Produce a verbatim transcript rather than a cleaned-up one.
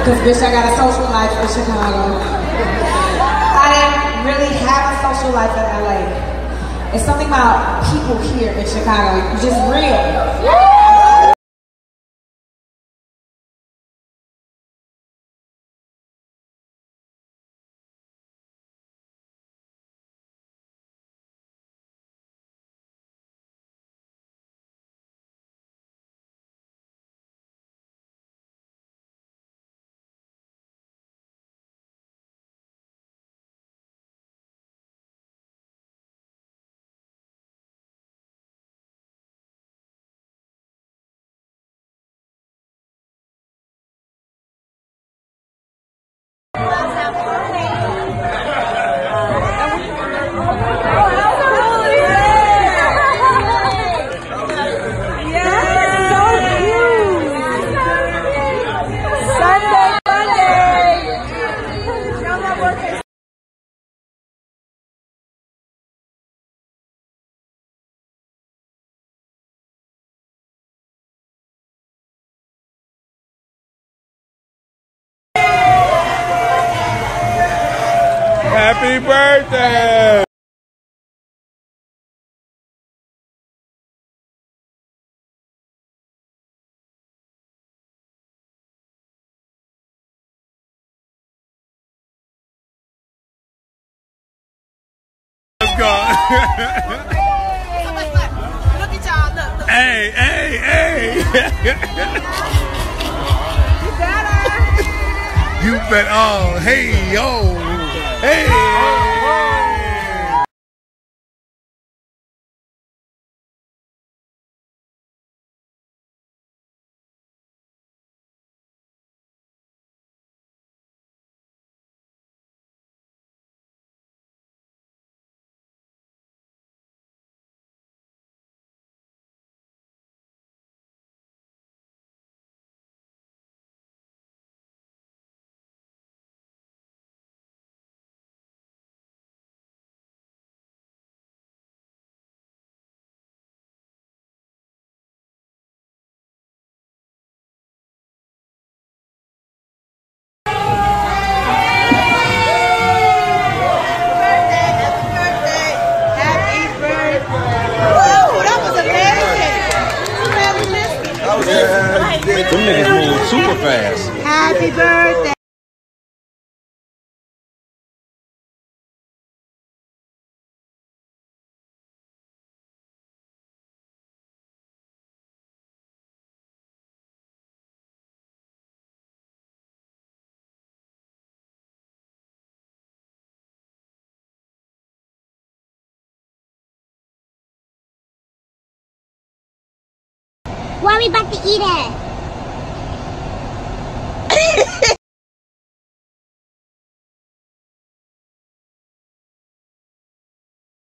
Because bitch, I got a social life in Chicago. I didn't really have a social life in L A. It's something about people here in Chicago. You're just real. Happy birthday! Let's go. Look at y'all, look, look. Hey, hey, hey! You better. You bet. Oh, hey, yo. Hey. Them niggas move super fast. Happy birthday. Where are we about to eat at?